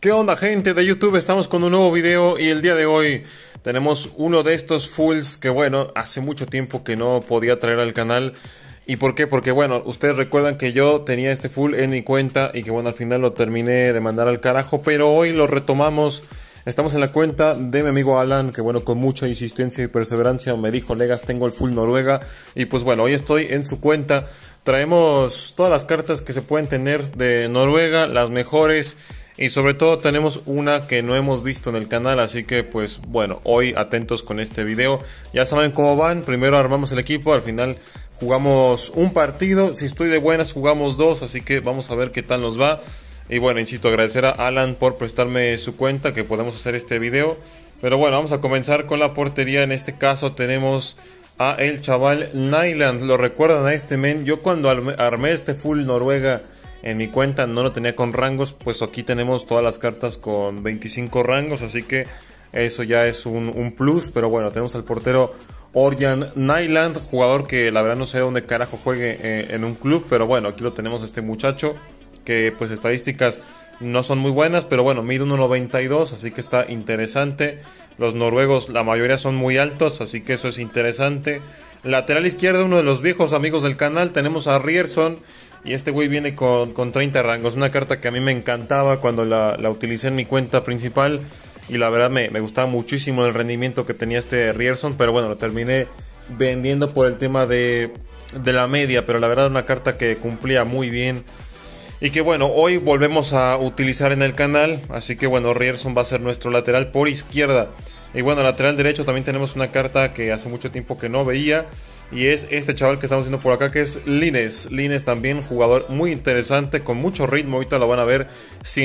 ¿Qué onda, gente de YouTube? Estamos con un nuevo video y el día de hoy tenemos uno de estos fulls que, bueno, hace mucho tiempo que no podía traer al canal. ¿Y por qué? Porque, bueno, ustedes recuerdan que yo tenía este full en mi cuenta y que, bueno, al final lo terminé de mandar al carajo, pero hoy lo retomamos. Estamos en la cuenta de mi amigo Alan, que, bueno, con mucha insistencia y perseverancia me dijo: Legas, tengo el full Noruega. Y pues bueno, hoy estoy en su cuenta. Traemos todas las cartas que se pueden tener de Noruega, las mejores. Y sobre todo tenemos una que no hemos visto en el canal, así que pues bueno, hoy atentos con este video. Ya saben cómo van, primero armamos el equipo, al final jugamos un partido, si estoy de buenas jugamos dos, así que vamos a ver qué tal nos va. Y bueno, insisto, agradecer a Alan por prestarme su cuenta, que podemos hacer este video. Pero bueno, vamos a comenzar con la portería. En este caso tenemos a el chaval Nyland. ¿Lo recuerdan a este men? Yo cuando armé este full Noruega en mi cuenta no lo tenía con rangos, pues aquí tenemos todas las cartas con 25 rangos, así que eso ya es un plus. Pero bueno, tenemos al portero Ørjan Nyland, jugador que la verdad no sé dónde carajo juegue en un club, pero bueno, aquí lo tenemos, este muchacho, que pues estadísticas no son muy buenas, pero bueno, mide 1.92, así que está interesante. Los noruegos, la mayoría son muy altos, así que eso es interesante. Lateral izquierdo, uno de los viejos amigos del canal, tenemos a Ryerson. Y este güey viene con 30 rangos. Una carta que a mí me encantaba cuando la utilicé en mi cuenta principal. Y la verdad me gustaba muchísimo el rendimiento que tenía este Ryerson. Pero bueno, lo terminé vendiendo por el tema de la media. Pero la verdad una carta que cumplía muy bien. Y que bueno, hoy volvemos a utilizar en el canal. Así que bueno, Ryerson va a ser nuestro lateral por izquierda. Y bueno, lateral derecho también tenemos una carta que hace mucho tiempo que no veía. Y es este chaval que estamos viendo por acá, que es Lines. Lines también, jugador muy interesante, con mucho ritmo. Ahorita lo van a ver,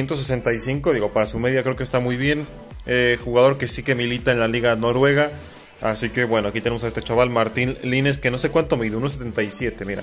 165. Digo, para su media creo que está muy bien. Jugador que sí que milita en la liga noruega. Así que bueno, aquí tenemos a este chaval, Martin Lines, que no sé cuánto mide, 1.77, mira.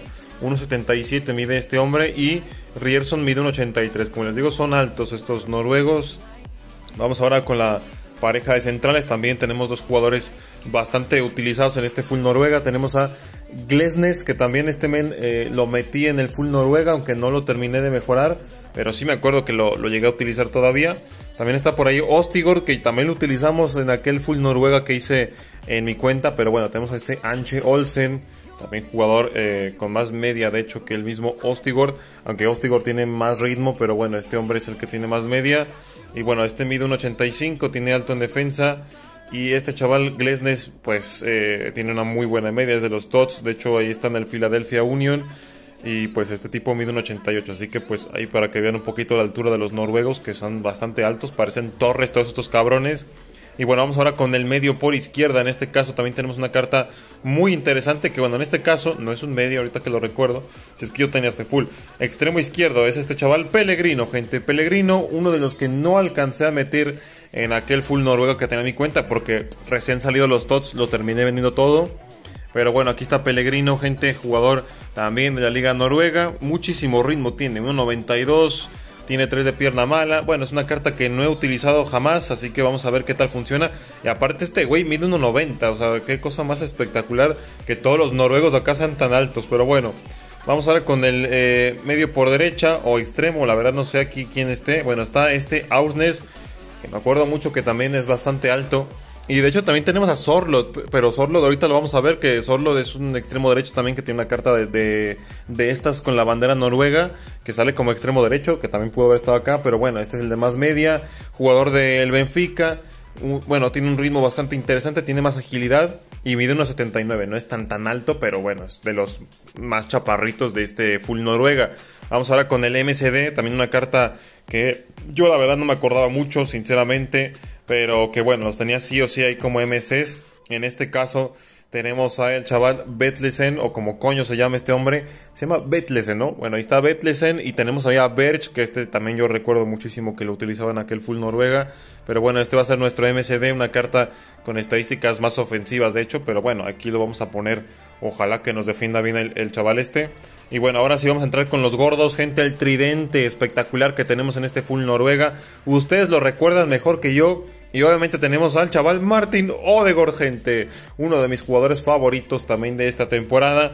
1.77 mide este hombre y Ryerson mide 1.83. Como les digo, son altos estos noruegos. Vamos ahora con la pareja de centrales. También tenemos dos jugadores bastante utilizados en este full Noruega. Tenemos a Glesnes, que también este men lo metí en el full Noruega, aunque no lo terminé de mejorar, pero sí me acuerdo que lo llegué a utilizar todavía. También está por ahí Ostigord, que también lo utilizamos en aquel full Noruega que hice en mi cuenta. Pero bueno, tenemos a este Anche Olsen, también jugador con más media de hecho que el mismo Ostigord, aunque Ostigord tiene más ritmo, pero bueno, este hombre es el que tiene más media. Y bueno, este mide 1.85, tiene alto en defensa. Y este chaval Glesnes pues tiene una muy buena media, es de los TOTS. De hecho ahí está en el Philadelphia Union. Y pues este tipo mide 1.88, así que pues ahí para que vean un poquito la altura de los noruegos, que son bastante altos, parecen torres todos estos cabrones. Y bueno, vamos ahora con el medio por izquierda. En este caso también tenemos una carta muy interesante, que bueno, en este caso no es un medio, ahorita que lo recuerdo, si es que yo tenía este full. Extremo izquierdo es este chaval Pellegrino, gente. Pellegrino, uno de los que no alcancé a meter en aquel full Noruega que tenía en mi cuenta, porque recién salido los TOTS, lo terminé vendiendo todo. Pero bueno, aquí está Pellegrino, gente, jugador también de la liga noruega. Muchísimo ritmo tiene, 1.92. Tiene 3 de pierna mala. Bueno, es una carta que no he utilizado jamás, así que vamos a ver qué tal funciona. Y aparte este güey mide 1.90, o sea, qué cosa más espectacular que todos los noruegos acá sean tan altos. Pero bueno, vamos ahora con el medio por derecha o extremo, la verdad no sé aquí quién esté. Bueno, está este Aursnes, que me acuerdo mucho que también es bastante alto. Y de hecho también tenemos a Sorlot, pero Sorlot ahorita lo vamos a ver, que Sorlot es un extremo derecho también que tiene una carta de estas con la bandera noruega, que sale como extremo derecho, que también pudo haber estado acá, pero bueno, este es el de más media, jugador del Benfica. Bueno, tiene un ritmo bastante interesante, tiene más agilidad y mide 1.79, no es tan alto, pero bueno, es de los más chaparritos de este full Noruega. Vamos ahora con el MSD, también una carta que yo la verdad no me acordaba mucho, sinceramente, pero que bueno, los tenía sí o sí ahí como MSs. En este caso tenemos a el chaval Vetlesen, o como coño se llama este hombre, se llama Vetlesen, ¿no? Bueno, ahí está Vetlesen, y tenemos ahí a Berch, que este también yo recuerdo muchísimo que lo utilizaba en aquel full Noruega. Pero bueno, este va a ser nuestro MSD, una carta con estadísticas más ofensivas de hecho, pero bueno, aquí lo vamos a poner, ojalá que nos defienda bien el chaval este. Y bueno, ahora sí vamos a entrar con los gordos, gente, el tridente espectacular que tenemos en este full Noruega. Ustedes lo recuerdan mejor que yo. Y obviamente tenemos al chaval Martin Ødegaard, gente. Uno de mis jugadores favoritos también de esta temporada.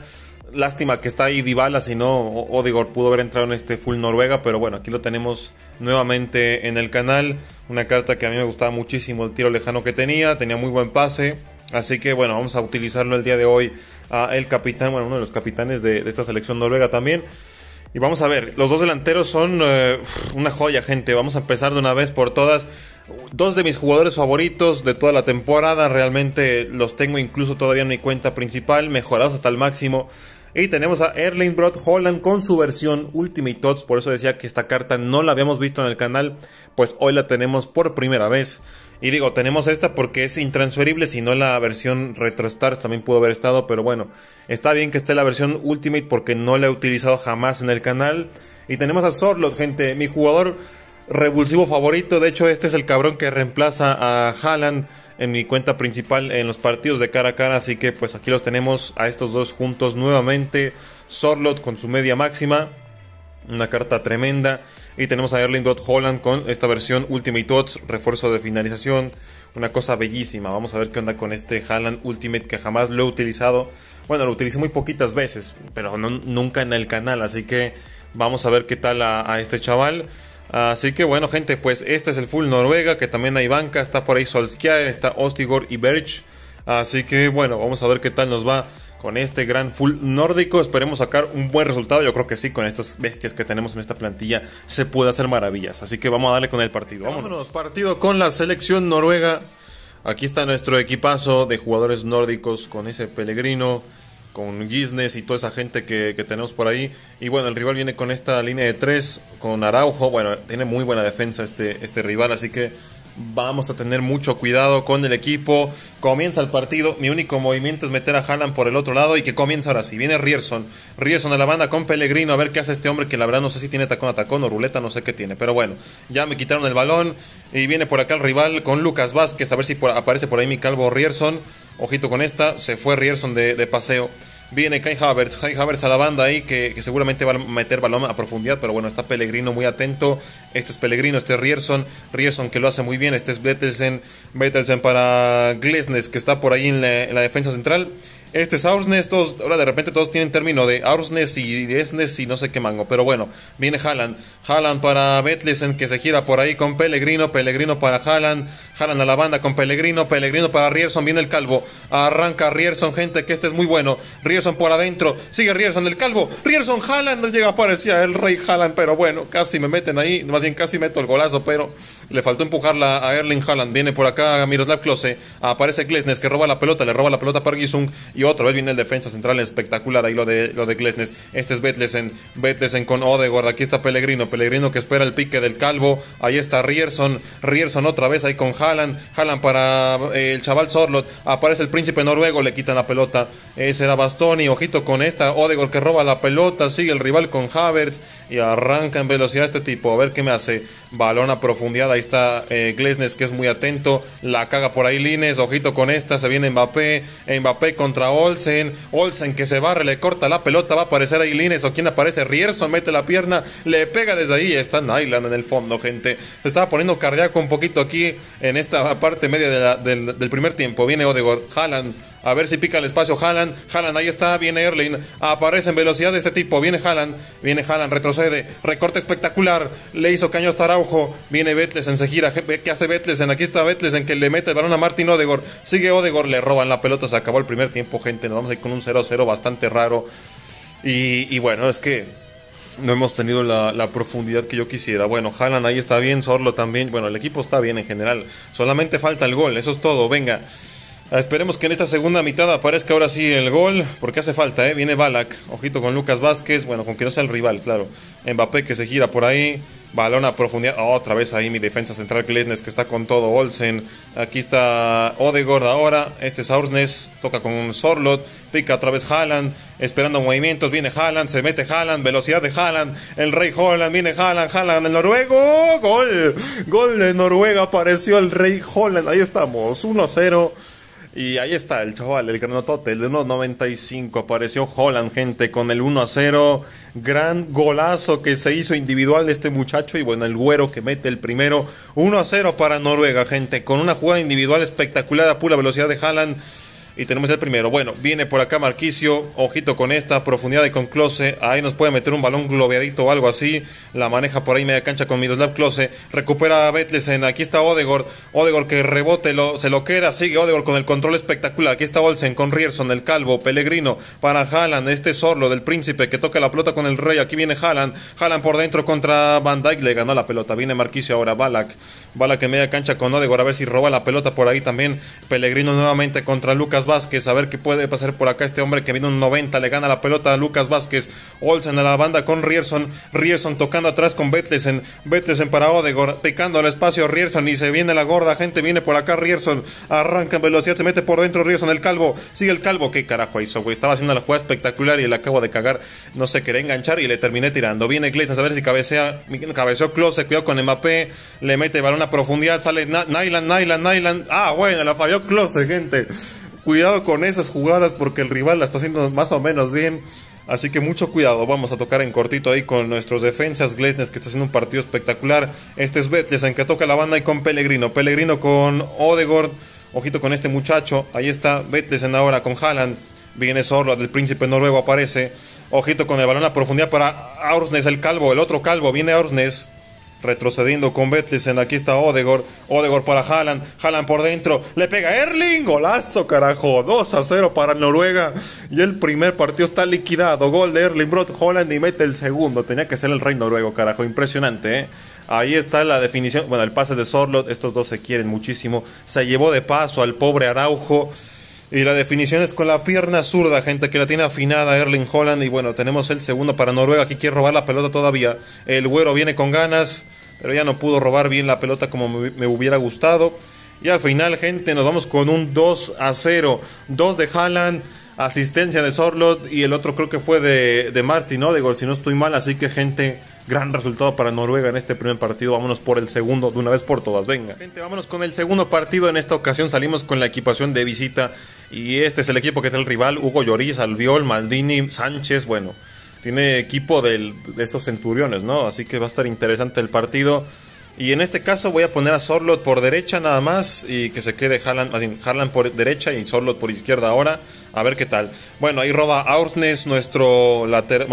Lástima que está ahí Dybala, si no Odegaard pudo haber entrado en este full Noruega, pero bueno, aquí lo tenemos nuevamente en el canal. Una carta que a mí me gustaba muchísimo, el tiro lejano que tenía muy buen pase. Así que bueno, vamos a utilizarlo el día de hoy a el capitán, bueno, uno de los capitanes de esta selección noruega también. Y vamos a ver, los dos delanteros son una joya, gente. Vamos a empezar de una vez por todas. Dos de mis jugadores favoritos de toda la temporada, realmente los tengo incluso todavía en mi cuenta principal, mejorados hasta el máximo. Y tenemos a Erling Braut Haaland con su versión Ultimate Odds. Por eso decía que esta carta no la habíamos visto en el canal, pues hoy la tenemos por primera vez. Y digo, tenemos esta porque es intransferible, si no la versión Retro Stars también pudo haber estado. Pero bueno, está bien que esté la versión Ultimate porque no la he utilizado jamás en el canal. Y tenemos a Sorloth, gente, mi jugador revulsivo favorito. De hecho, este es el cabrón que reemplaza a Haaland en mi cuenta principal en los partidos de cara a cara. Así que pues aquí los tenemos a estos dos juntos nuevamente. Sorloth con su media máxima, una carta tremenda. Y tenemos a Erling Braut Haaland con esta versión Ultimate Odds, refuerzo de finalización, una cosa bellísima. Vamos a ver qué onda con este Haaland Ultimate, que jamás lo he utilizado. Bueno, lo utilicé muy poquitas veces, pero nunca en el canal, así que vamos a ver qué tal a este chaval. Así que bueno, gente, pues este es el full Noruega, que también hay banca, está por ahí Solskjaer, está Ostigor y Berch. Así que bueno, vamos a ver qué tal nos va con este gran full nórdico. Esperemos sacar un buen resultado. Yo creo que sí, con estas bestias que tenemos en esta plantilla se puede hacer maravillas. Así que vamos a darle con el partido. Vámonos, partido con la selección noruega. Aquí está nuestro equipazo de jugadores nórdicos con ese Pellegrino, con Gisnes y toda esa gente que tenemos por ahí. Y bueno, el rival viene con esta línea de 3, con Araujo. Bueno, tiene muy buena defensa este rival, así que vamos a tener mucho cuidado con el equipo. Comienza el partido. Mi único movimiento es meter a Haaland por el otro lado y que comienza ahora sí. Viene Ryerson a la banda con Pellegrino. A ver qué hace este hombre, que la verdad no sé si tiene tacón a tacón o ruleta, no sé qué tiene. Pero bueno, ya me quitaron el balón. Y viene por acá el rival con Lucas Vázquez. A ver si aparece por ahí mi calvo Ryerson. Ojito con esta. Se fue Ryerson de paseo. Viene Kai Havertz a la banda ahí, que seguramente va a meter balón a profundidad, pero bueno, está Pellegrino muy atento. Este es Pellegrino, este es Ryerson que lo hace muy bien. Este es Vettelsen para Glesnes, que está por ahí en la defensa central. Este es Aursnes, ahora de repente todos tienen término de Aursnes y de Esnes y no sé qué mango, pero bueno, viene Haaland para Vettelsen, que se gira por ahí con Pellegrino para Haaland a la banda con Pellegrino para Ryerson, viene el calvo, arranca Ryerson, gente, que este es muy bueno, Ryerson por adentro, sigue Ryerson, el calvo, Ryerson, Haaland, no llega, parecía el rey Haaland, pero bueno, casi me meten ahí, más bien casi meto el golazo, pero le faltó empujarla a Erling Haaland. Viene por acá Miroslav Klose, aparece Glesnes, que roba la pelota, le roba la pelota a Pargisung. Y otra vez viene el defensa central espectacular ahí lo de Glesnes. Este es Vettelsen con Odegaard. Aquí está Pellegrino que espera el pique del calvo. Ahí está Ryerson otra vez ahí con Haaland para el chaval Sorloth. Aparece el príncipe noruego, le quitan la pelota. Ese era Bastoni, ojito con esta. Odegaard que roba la pelota, sigue el rival con Havertz y arranca en velocidad este tipo. A ver qué me hace. Balón a profundidad, ahí está Glesnes, que es muy atento. La caga por ahí Lines, ojito con esta. Se viene Mbappé contra Olsen que se barre, le corta la pelota, va a aparecer ahí Lines, o quien aparece, Ryerson mete la pierna, le pega desde ahí, está Nyland en el fondo, gente. Se estaba poniendo cardíaco un poquito aquí en esta parte media del primer tiempo. Viene Odegaard, Haaland, a ver si pica el espacio Haaland, ahí está, viene Erling, aparece en velocidad de este tipo, viene Haaland, retrocede, recorte espectacular, le hizo caño hasta Araujo, viene Vettelsen, se gira, ¿qué hace Vettelsen? Aquí está Vettelsen, que le mete el balón a Martin Odegaard, sigue Odegaard, le roban la pelota, se acabó el primer tiempo, gente. Nos vamos a ir con un 0-0 bastante raro. Y bueno, es que no hemos tenido la profundidad que yo quisiera. Bueno, Haaland ahí está bien, Sorloth también. Bueno, el equipo está bien en general. Solamente falta el gol, eso es todo. Venga, esperemos que en esta segunda mitad aparezca ahora sí el gol, porque hace falta, ¿eh? Viene Ballack, ojito con Lucas Vázquez. Bueno, con que no sea el rival, claro. Mbappé que se gira por ahí. Balón a profundidad, otra vez ahí mi defensa central Glesnes, que está con todo. Olsen, aquí está Odegaard ahora, este es Aursnes, toca con Sorloth, pica otra vez Haaland, esperando movimientos, viene Haaland, se mete Haaland, velocidad de Haaland, el rey Haaland, viene Haaland, el noruego, gol de Noruega, apareció el rey Haaland, ahí estamos, 1-0. Y ahí está el chaval, el granotote, el de 1.95, apareció Haaland, gente, con el 1-0, gran golazo que se hizo individual de este muchacho, y bueno, el güero que mete el primero, 1-0 para Noruega, gente, con una jugada individual espectacular a pura velocidad de Haaland. y tenemos el primero. Bueno, viene por acá Marquisio, ojito con esta profundidad y con Klose, ahí nos puede meter un balón globeadito o algo así, la maneja por ahí media cancha con Miroslav Klose, recupera a Vetlesen, aquí está Odegaard que rebote, se lo queda, sigue Odegaard con el control espectacular, aquí está Olsen con Rierson, el calvo, Pellegrino, para Haaland, este Sorlo del príncipe que toca la pelota con el rey, aquí viene Haaland por dentro contra Van Dijk, le ganó la pelota, viene Marquisio ahora, Ballack en media cancha con Odegaard, a ver si roba la pelota por ahí también, Pellegrino nuevamente contra Lucas Vázquez, a ver qué puede pasar por acá, este hombre que viene un 90, le gana la pelota a Lucas Vázquez, Olsen a la banda con Rierson tocando atrás con Vetlesen para Odegaard, picando al espacio Rierson y se viene la gorda, gente, viene por acá Rierson, arranca en velocidad, se mete por dentro Rierson, el calvo, sigue el calvo, qué carajo hizo, güey, estaba haciendo la jugada espectacular y le acabo de cagar, no sé, quería enganchar y le terminé tirando, viene Glazner, a ver si cabeceó Klose, cuidado con Mbappé, le mete balón a profundidad, sale Nyland, bueno, la falló Klose, gente, cuidado con esas jugadas porque el rival la está haciendo más o menos bien. Así que mucho cuidado, vamos a tocar en cortito ahí con nuestros defensas, Glazner que está haciendo un partido espectacular, este es Vetlesen que toca la banda y con Pellegrino con Odegaard, ojito con este muchacho, ahí está Vetlesen ahora con Haaland, viene Sorlo del príncipe noruego, aparece, ojito con el balón a profundidad para Aursnes, el otro calvo, viene Aursnes, retrocediendo con Vetlesen, aquí está Odegaard para Haaland por dentro, le pega Erling, golazo carajo, 2-0 para Noruega, y el primer partido está liquidado, gol de Erling Braut Haaland y mete el segundo, tenía que ser el rey noruego carajo, impresionante, ahí está la definición, bueno, el pase de Sorloth, estos dos se quieren muchísimo, se llevó de paso al pobre Araujo, y la definición es con la pierna zurda, gente, que la tiene afinada Erling Haaland. Y bueno, tenemos el segundo para Noruega. Aquí quiere robar la pelota todavía. El güero viene con ganas, pero ya no pudo robar bien la pelota como me hubiera gustado. Y al final, gente, nos vamos con un 2-0. 2 de Haaland, asistencia de Sorloth y el otro creo que fue de Martin Odegaard, si no estoy mal. Así que, gente, gran resultado para Noruega en este primer partido. Vámonos por el segundo de una vez por todas. Venga, gente, vámonos con el segundo partido. En esta ocasión salimos con la equipación de visita. Y este es el equipo que es el rival. Hugo Lloris, Albiol, Maldini, Sánchez. Bueno, tiene equipo de estos centuriones, ¿no? Así que va a estar interesante el partido. Y en este caso voy a poner a Sorloth por derecha nada más. Y que se quede Haaland por derecha y Sorloth por izquierda ahora. A ver qué tal. Bueno, ahí roba Aursnes, nuestro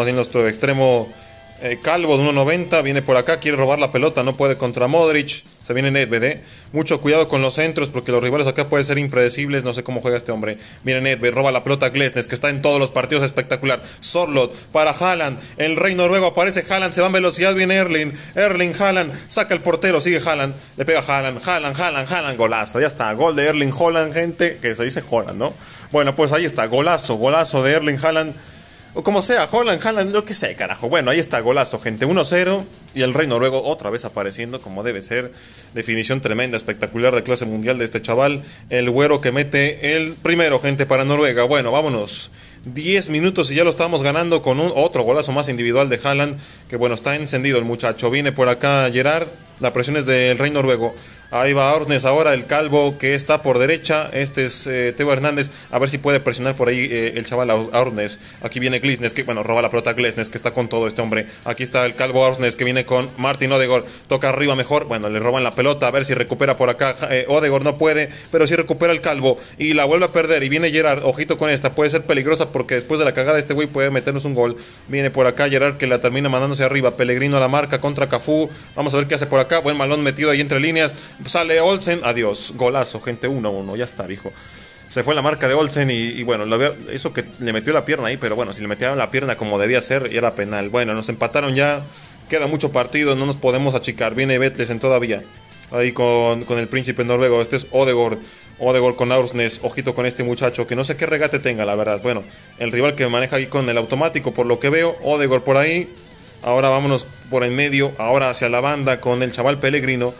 extremo calvo de 1.90, viene por acá, quiere robar la pelota, no puede contra Modric, se viene Nedved, mucho cuidado con los centros porque los rivales acá pueden ser impredecibles, no sé cómo juega este hombre, viene Nedved, roba la pelota a Glazner, que está en todos los partidos, espectacular, Sorloth para Haaland, el rey noruego, aparece Haaland, se va en velocidad, viene Erling Haaland, saca el portero, sigue Haaland, le pega Haaland, golazo, ya está, gol de Erling Haaland, gente, que se dice Haaland, ¿no? Bueno, pues ahí está, golazo de Erling Haaland, o como sea, Haaland, yo qué sé, carajo. Bueno, ahí está, golazo, gente, 1-0. Y el rey noruego otra vez apareciendo como debe ser. Definición tremenda, espectacular de clase mundial de este chaval. El güero que mete el primero, gente, para Noruega. Bueno, vámonos. 10 minutos y ya lo estamos ganando con otro golazo más individual de Haaland. Que bueno, está encendido el muchacho. Viene por acá Gerard. La presión es del rey noruego. Ahí va Aursnes ahora, el calvo que está por derecha. Este es Teo Hernández. A ver si puede presionar por ahí el chaval Aursnes. Aquí viene Glazner, que bueno, roba la pelota Glazner, que está con todo este hombre. Aquí está el calvo Aursnes que viene con Martin Odegaard. Toca arriba mejor. Bueno, le roban la pelota. A ver si recupera por acá. Odegaard no puede, pero sí recupera el calvo. Y la vuelve a perder. Y viene Gerard. Ojito con esta. Puede ser peligrosa porque después de la cagada este güey puede meternos un gol. Viene por acá Gerard que la termina mandándose arriba. Pellegrino a la marca contra Cafú. Vamos a ver qué hace por acá. Buen balón metido ahí entre líneas. Sale Olsen. Adiós. Golazo, gente. 1-1. Ya está, hijo. Se fue la marca de Olsen y bueno, eso que le metió la pierna ahí, pero bueno, si le metieron la pierna como debía ser, era penal. Bueno, nos empataron ya. Queda mucho partido, no nos podemos achicar. Viene Vetlesen todavía. Ahí con el príncipe noruego. Este es Odegaard con Aursnes. Ojito con este muchacho, que no sé qué regate tenga, la verdad. Bueno, el rival que maneja ahí con el automático, por lo que veo. Odegaard por ahí. Ahora vámonos por el medio. Ahora hacia la banda con el chaval Pellegrino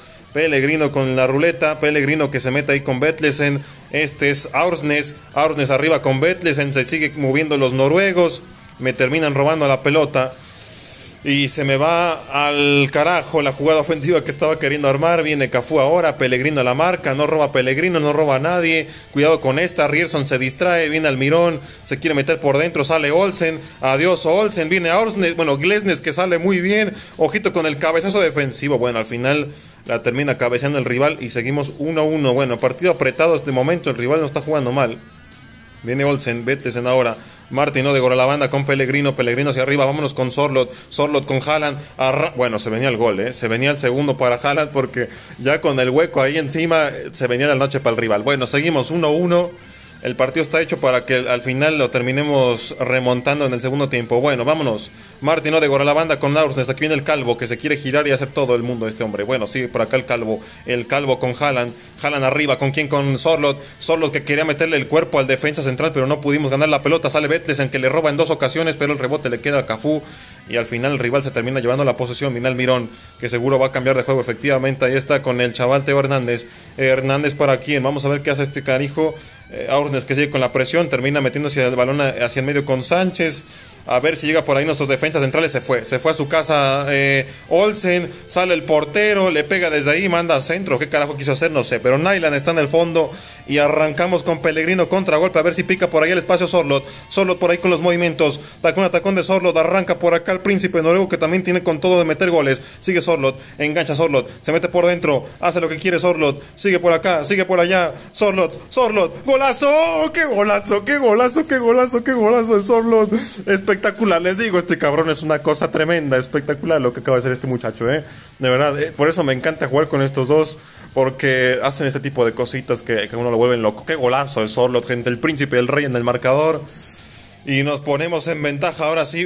con la ruleta. Pellegrino que se mete ahí con Vetlesen. Este es Aursnes arriba con Vetlesen. Se sigue moviendo los noruegos. Me terminan robando la pelota. Y se me va al carajo la jugada ofensiva que estaba queriendo armar. Viene Cafú ahora, Pellegrino a la marca. No roba Pellegrino, no roba a nadie. Cuidado con esta, Rierson se distrae. Viene Almirón, se quiere meter por dentro. Sale Olsen, adiós Olsen. Viene Aursnes, bueno, Glazner que sale muy bien. Ojito con el cabezazo defensivo. Bueno, al final la termina cabeceando el rival y seguimos 1-1. Bueno, partido apretado este momento. El rival no está jugando mal. Viene Olsen, Vetlesen ahora. Martin Odegaard a la banda con Pellegrino. Pellegrino hacia arriba. Vámonos con Sorloth. Sorloth con Haaland. Bueno, se venía el gol, Se venía el segundo para Haaland porque ya con el hueco ahí encima se venía la noche para el rival. Bueno, seguimos 1-1. El partido está hecho para que al final lo terminemos remontando en el segundo tiempo. Bueno, vámonos. Martin Odegaard a la banda con Aursnes. Aquí viene el calvo que se quiere girar y hacer todo el mundo este hombre. Bueno, sigue por acá el calvo. El calvo con Haaland. Haaland arriba. ¿Con quién? Con Sorloth. Sorloth que quería meterle el cuerpo al defensa central, pero no pudimos ganar la pelota. Sale Vetlesen que le roba en 2 ocasiones, pero el rebote le queda a Cafú. Y al final el rival se termina llevando la posesión. Viene Almirón, que seguro va a cambiar de juego. Efectivamente, ahí está con el chaval Teo Hernández. Hernández para quién. Vamos a ver qué hace este canijo. Aursnes que sigue con la presión, termina metiéndose el balón hacia el medio con Sánchez. A ver si llega por ahí nuestros defensas centrales. Se fue a su casa Olsen. Sale el portero, le pega desde ahí, manda a centro. ¿Qué carajo quiso hacer? No sé. Pero Nyland está en el fondo. Y arrancamos con Pellegrino contragolpe. A ver si pica por ahí el espacio Sorloth. Sorloth por ahí con los movimientos. Tacón de Sorloth. Arranca por acá el príncipe noruego que también tiene con todo de meter goles. Sigue Sorloth. Engancha Sorloth. Se mete por dentro. Hace lo que quiere Sorloth. Sigue por acá. Sigue por allá. Sorloth. ¡Golazo! ¡Qué golazo! ¡Qué golazo! ¡Qué golazo! ¡Qué golazo de Sorloth! Espectacular, les digo, este cabrón es una cosa tremenda, espectacular lo que acaba de hacer este muchacho, de verdad, por eso me encanta jugar con estos dos, porque hacen este tipo de cositas que uno lo vuelven loco. Qué golazo de Sorloth, gente, el príncipe, el rey en el marcador, y nos ponemos en ventaja ahora sí,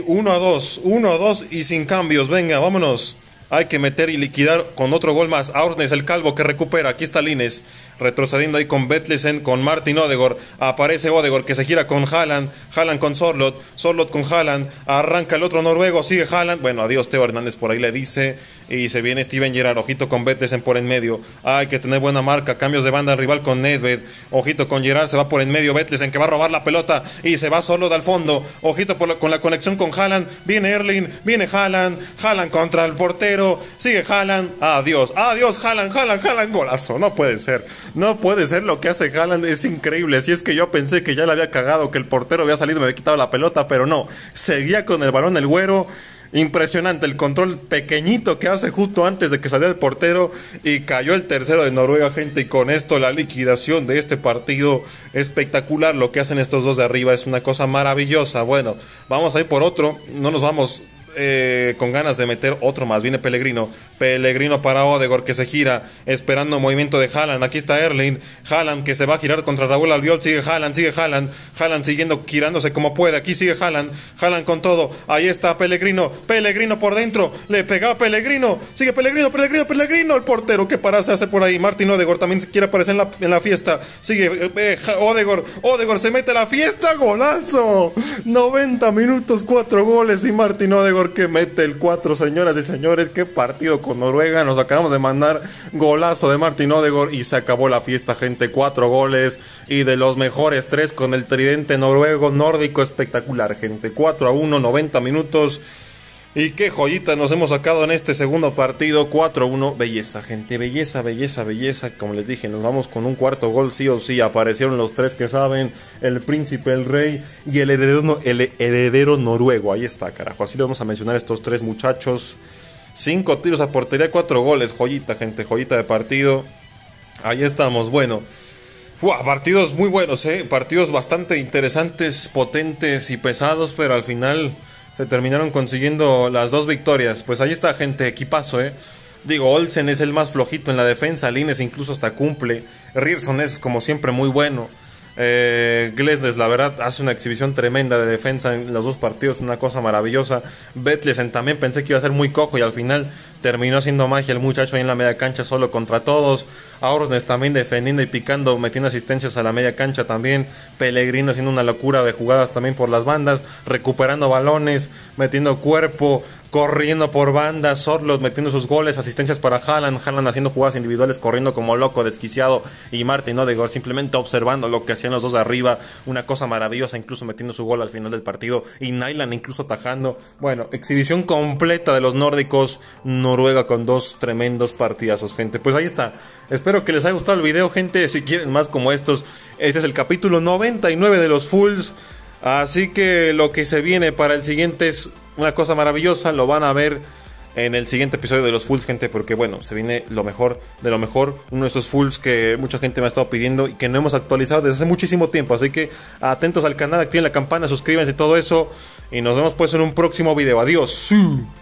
1-2 y sin cambios. Venga, vámonos. Hay que meter y liquidar con otro gol más. Aursnes, el calvo que recupera. Aquí está Lines. Retrocediendo ahí con Vetlesen, con Martin Odegaard. Aparece Odegaard que se gira con Haaland. Haaland con Sorloth. Sorloth con Haaland. Arranca el otro noruego. Sigue Haaland. Bueno, adiós Teo Hernández por ahí le dice. Y se viene Steven Gerrard. Ojito con Vetlesen por en medio. Hay que tener buena marca. Cambios de banda rival con Nedved. Ojito con Gerrard. Se va por en medio Vetlesen que va a robar la pelota. Y se va Sorloth al fondo. Ojito con la conexión con Haaland. Viene Erling. Viene Haaland. Haaland contra el portero. Sigue Haaland. Adiós Haaland. Golazo. No puede ser. No puede ser lo que hace Haaland. Es increíble. Si es que yo pensé que ya le había cagado, que el portero había salido y me había quitado la pelota, pero no. Seguía con el balón el güero. Impresionante el control pequeñito que hace justo antes de que saliera el portero. Y cayó el tercero de Noruega, gente. Y con esto la liquidación de este partido. Espectacular lo que hacen estos dos de arriba. Es una cosa maravillosa. Bueno, vamos a ir por otro. No nos vamos con ganas de meter otro más. Viene Pellegrino para Odegaard que se gira esperando movimiento de Haaland. Aquí está Erling Haaland que se va a girar contra Raúl Albiol. Sigue Haaland siguiendo girándose como puede. Aquí sigue Haaland con todo. Ahí está Pellegrino por dentro. Le pega a Pellegrino. Sigue Pellegrino. El portero que para se hace por ahí. Martin Odegaard también quiere aparecer en la fiesta. Sigue Odegaard se mete a la fiesta. Golazo. 90 minutos, 4 goles y Martin Odegaard que mete el 4, señoras y señores. Qué partido con Noruega. Nos acabamos de mandar golazo de Martin Odegaard y se acabó la fiesta, gente. 4 goles y de los mejores 3 con el tridente noruego nórdico. Espectacular, gente. 4-1, 90 minutos. Y qué joyita nos hemos sacado en este segundo partido. 4-1, belleza, gente, belleza. Como les dije, nos vamos con un cuarto gol sí o sí. Aparecieron los 3 que saben: el príncipe, el rey y el heredero noruego. Ahí está, carajo, así le vamos a mencionar a estos 3 muchachos. 5 tiros a portería, 4 goles. Joyita, gente, joyita de partido. Ahí estamos, bueno. Partidos muy buenos, partidos bastante interesantes, potentes y pesados, pero al final se terminaron consiguiendo las 2 victorias. Pues ahí está, gente, equipazo, Digo, Olsen es el más flojito en la defensa. Lines incluso hasta cumple. Ryerson es como siempre muy bueno. Glesnes la verdad hace una exhibición tremenda de defensa en los 2 partidos, una cosa maravillosa. Vetlesen también pensé que iba a ser muy cojo y al final terminó haciendo magia el muchacho ahí en la media cancha solo contra todos. Aursnes también defendiendo y picando, metiendo asistencias a la media cancha también. Pellegrino haciendo una locura de jugadas también por las bandas, recuperando balones, metiendo cuerpo, corriendo por bandas. Sorloth metiendo sus goles, asistencias para Haaland haciendo jugadas individuales, corriendo como loco, desquiciado, y Martin Odegaard simplemente observando lo que hacían los dos de arriba, una cosa maravillosa, incluso metiendo su gol al final del partido, y Nyland incluso atajando. Bueno, exhibición completa de los nórdicos. Noruega con 2 tremendos partidazos, gente. Pues ahí está, espero que les haya gustado el video, gente. Si quieren más como estos, este es el capítulo 99 de los Fulls. Así que lo que se viene para el siguiente es una cosa maravillosa. Lo van a ver en el siguiente episodio de los fulls, gente, porque bueno, se viene lo mejor de lo mejor, uno de estos fulls que mucha gente me ha estado pidiendo y que no hemos actualizado desde hace muchísimo tiempo, así que atentos al canal, activen la campana, suscríbanse y todo eso, y nos vemos pues en un próximo video. Adiós.